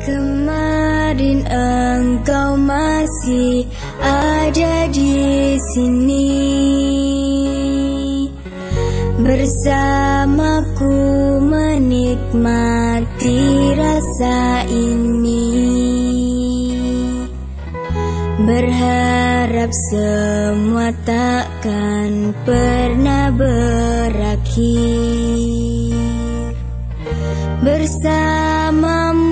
Kemarin engkau masih ada di sini, bersamaku menikmati rasa ini. Berharap semua takkan pernah berakhir. Bersamamu